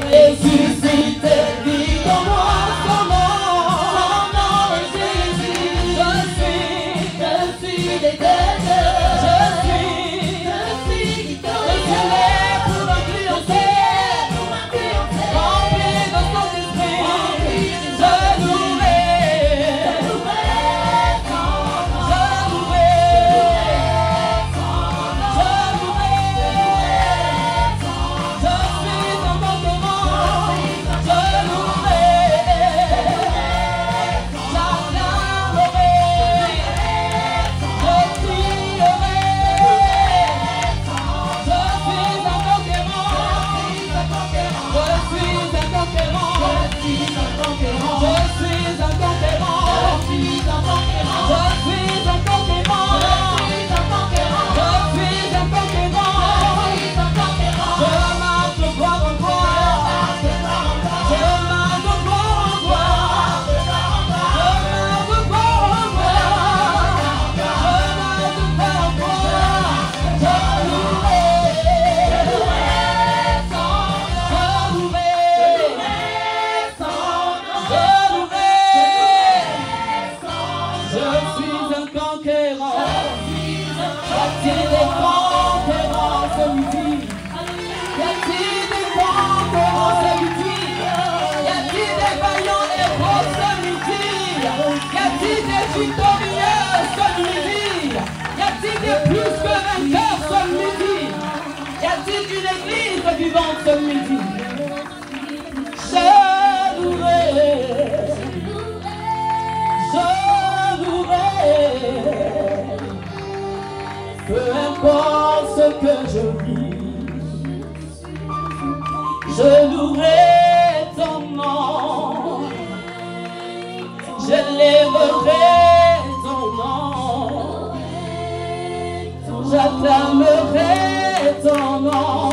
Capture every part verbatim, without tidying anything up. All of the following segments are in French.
ressuscité, vit en moi, son nom, son nom est Jésus. Je suis, je suis l'éternel. Je suis, je suis victorieux. Je suis né pour me triompher, pour me triompher. Rempli de son esprit, je louerai, je louerai son nom, je louerai son nom, je louerai son nom. Je suis un conquérant, je louerai, j'acclamerai, je crierai. Je suis un conquérant, je suis un conquérant, je suis un conquérant, je suis un conquérant, je suis un conquérant, je suis un conquérant, je suis un conquérant, je marche de gloire en gloire, je marche de gloire en gloire, je marche de gloire en gloire, je marche de gloire en gloire, je louerai, je louerai son nom, je louerai son nom, je louerai son nom. Je suis un conquérant, y a-t-il des conquérants celui-ci? Y a-t-il des conquérants celui-ci? Y a-t-il des vaillants héros celui-ci? Y a-t-il des victorieux celui-ci? Y a-t-il des plus que vainqueurs celui-ci? Y a-t-il une église vivante celui-ci? Je louerai, je louerai, peu importe ce que je vis, je louerai ton nom, je lèverai ton nom, j'acclamerai ton nom,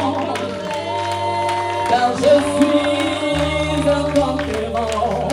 car je suis un conquérant.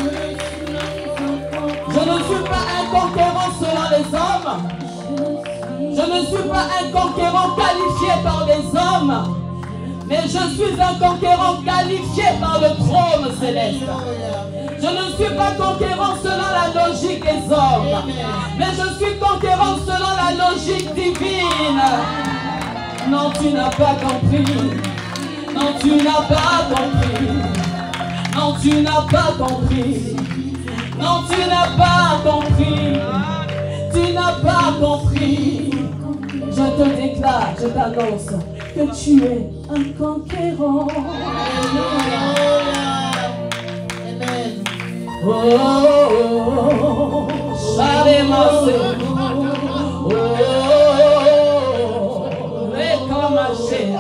Je ne suis pas un conquérant selon les hommes. Je ne suis pas un conquérant qualifié par les hommes, mais je suis un conquérant qualifié par le trône céleste. Je ne suis pas conquérant selon la logique des hommes, mais je suis conquérant selon la logique divine. Non, tu n'as pas compris. Non, tu n'as pas compris. Non, tu n'as pas compris. Non, tu n'as pas compris. Tu n'as pas compris. Je te déclare, je t'annonce que tu es un conquérant. Amen. Oh, oh, oh, Charles-Massé. Oh, et comme un chien.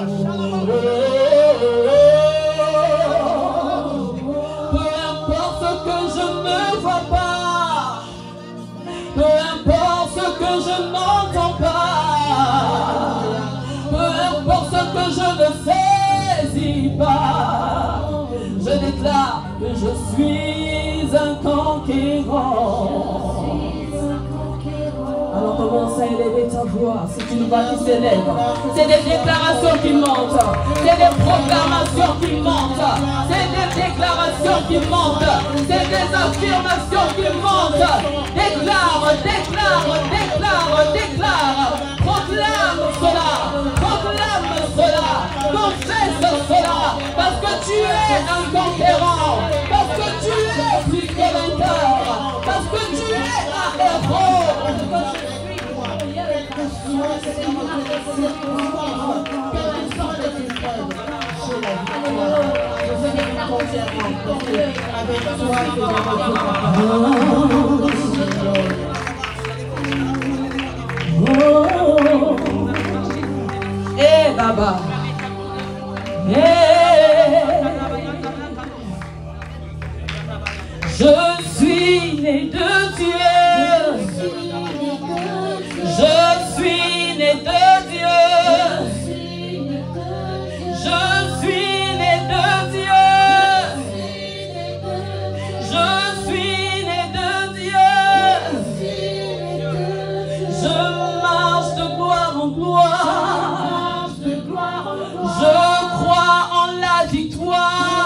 Peu importe ce que je ne vois pas, peu importe ce que je n'entends pas, peu importe ce que je ne saisis pas, je déclare que je suis un conquérant. Alors commence à élever ta voix, c'est une voix qui s'élève. C'est des déclarations qui montent, c'est des proclamations qui montent, c'est des déclarations qui montent, c'est des affirmations qui montent. Déclare, déclare, déclare, déclare, proclame cela, proclame cela, confesse cela, parce que tu es un conquérant, parce que tu es plus que vainqueur, parce que tu es un héros. Eh Baba, eh, je suis né de Dieu. Je suis né de Dieu. Je suis né de Dieu. Je suis né de Dieu. Je marche de gloire en gloire. Je crois en la victoire.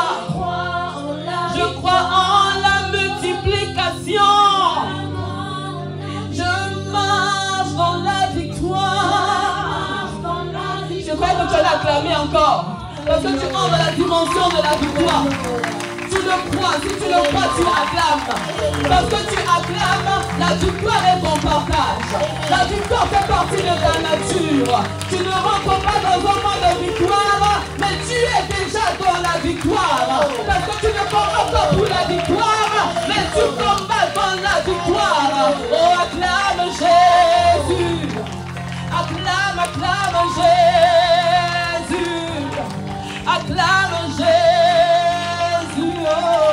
acclamer encore. Parce que tu entres dans la dimension de la victoire. Tu le crois, si tu le crois, tu acclames. Parce que tu acclames, la victoire est ton partage. La victoire fait partie de ta nature. Tu ne rentres pas dans un monde de victoire, mais tu es déjà dans la victoire. Parce que tu ne combats pas pour la victoire, mais tu combats dans la victoire. Oh, acclame Jésus. Acclame, acclame Jésus. Acclame Jésus. Oh.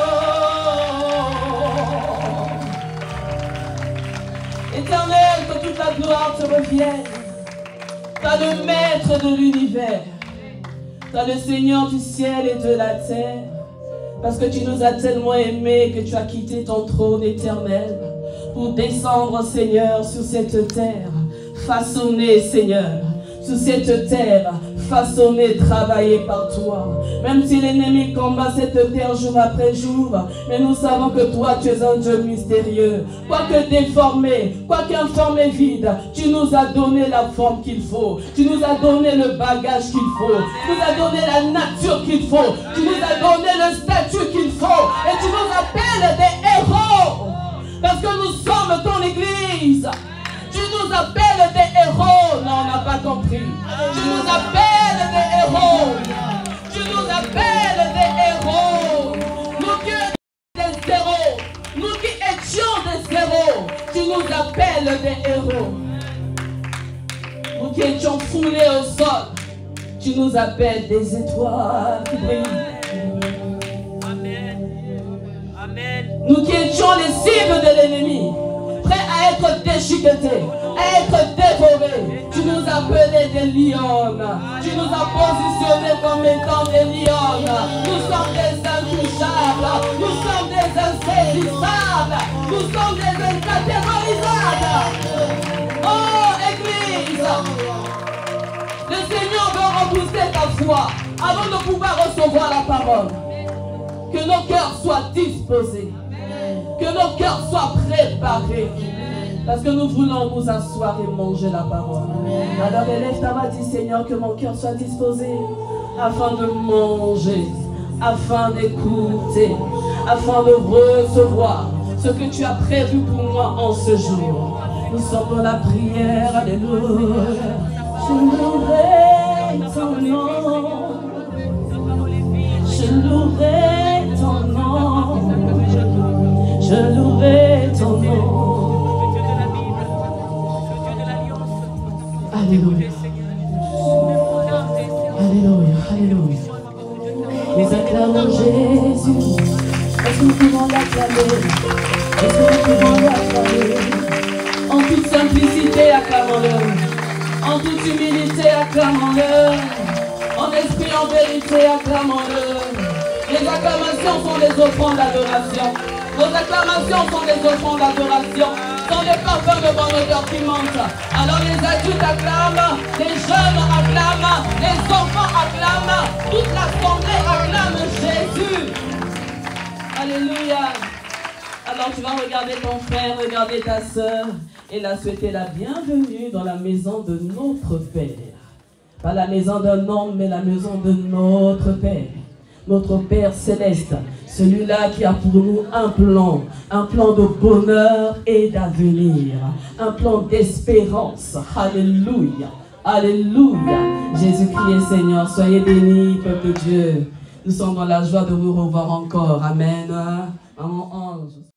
Éternel, que toute la gloire te revienne. T'as le maître de l'univers. T'as le Seigneur du ciel et de la terre. Parce que tu nous as tellement aimés que tu as quitté ton trône éternel pour descendre, Seigneur, sur cette terre. Façonner, Seigneur, sur cette terre, façonner, travailler par toi. Même si l'ennemi combat cette terre jour après jour, mais nous savons que toi, tu es un Dieu mystérieux. Quoique déformé, quoique informé vide, tu nous as donné la forme qu'il faut. Tu nous as donné le bagage qu'il faut. Tu nous as donné la nature qu'il faut. Tu nous as donné le statut qu'il faut. Et tu nous appelles des héros. Parce que nous sommes ton église. Tu nous appelles des héros. Non, on n'a pas compris. Tu nous appelles des héros. Tu nous appelles des héros. Nous qui étions des zéros. Nous qui étions des zéros. Tu nous appelles des héros. Nous qui étions foulés au sol. Tu nous appelles des étoiles qui brillent. Nous qui étions les cibles de l'ennemi, prêts à être déchiquetés, à être dévorés. Tu nous as appelés des lions. Tu nous as positionnés comme étant des lions. Nous sommes des intouchables. Nous sommes des insaisissables. Nous sommes des incatégorisables. Oh, Église, le Seigneur veut repousser ta foi avant de pouvoir recevoir la parole. Que nos cœurs soient disposés. Que nos cœurs soient préparés. Parce que nous voulons nous asseoir et manger la parole. Alors élève ta voix, dis Seigneur, que mon cœur soit disposé afin de manger, afin d'écouter, afin de recevoir ce que tu as prévu pour moi en ce jour. Nous sommes dans la prière, alléluia. Je louerai ton nom. Je louerai ton nom. Je louerai ton nom. Alléluia. Alléluia. Alléluia. Nous acclamons Jésus. Est-ce que nous pouvons l'acclamer? Est-ce que nous pouvons l'acclamer? En toute simplicité, acclamons-le. En toute humilité, acclamons-le. En esprit, en vérité, acclamons-le. Les acclamations sont les offrandes d'adoration. Nos acclamations sont des offrandes d'adoration, sont des parfums de bonne odeur qui montent. Alors les adultes acclament, les jeunes acclament, les enfants acclament, toute l'assemblée acclame Jésus. Alléluia. Alors tu vas regarder ton frère, regarder ta soeur et la souhaiter la bienvenue dans la maison de notre Père. Pas la maison d'un homme, mais la maison de notre Père. Notre Père céleste, celui-là qui a pour nous un plan, un plan de bonheur et d'avenir, un plan d'espérance. Alléluia, alléluia. Jésus-Christ est Seigneur, soyez bénis, peuple de Dieu. Nous sommes dans la joie de vous revoir encore. Amen. Maman Ange.